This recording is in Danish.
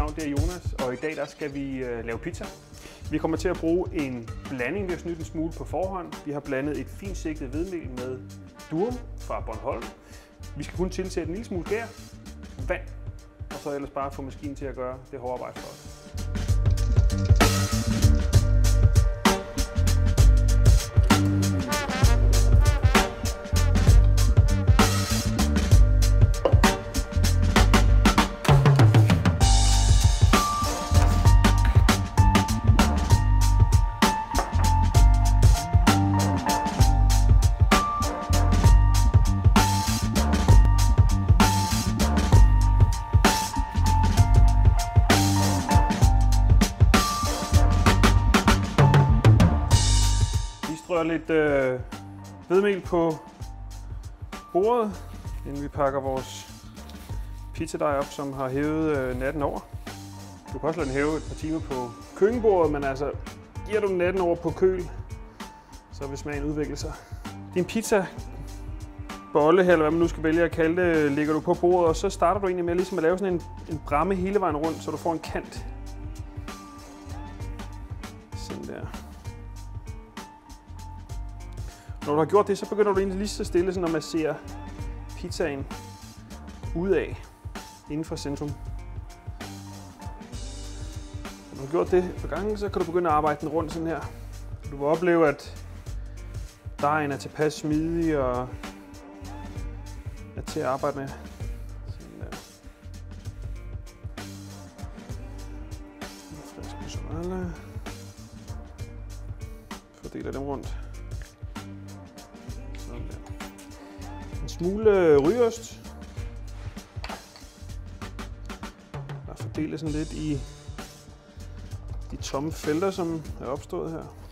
navn det er Jonas, og i dag der skal vi lave pizza. Vi kommer til at bruge en blanding, vi har snydt en smule på forhånd. Vi har blandet et fint sigtet hvedemel med durum fra Bornholm. Vi skal kun tilsætte en lille smule gær, vand, og så ellers bare få maskinen til at gøre det hårde arbejde for os. Strør lidt hvedemel på bordet, inden vi pakker vores pizzadej op, som har hævet natten over. Du kan også lade den hæve et par timer på køkkenbordet, men altså giver du den natten over på køl, så vil smagen udvikle sig. Din pizzabolle her, eller hvad man nu skal vælge at kalde det, lægger du på bordet, og så starter du egentlig med ligesom at lave sådan en bramme hele vejen rundt, så du får en kant. Sådan der. Når du har gjort det, så begynder du egentlig lige så stille sådan at massere pizzaen udad inden for centrum. Når du har gjort det for gange, så kan du begynde at arbejde den rundt sådan her. Du vil opleve, at dejen er tilpas smidig og er til at arbejde med. Sådan der. Frisk mozzarella. Fordeler dem rundt. En smule rygeost. Bare fordele sådan lidt i de tomme felter, som er opstået her.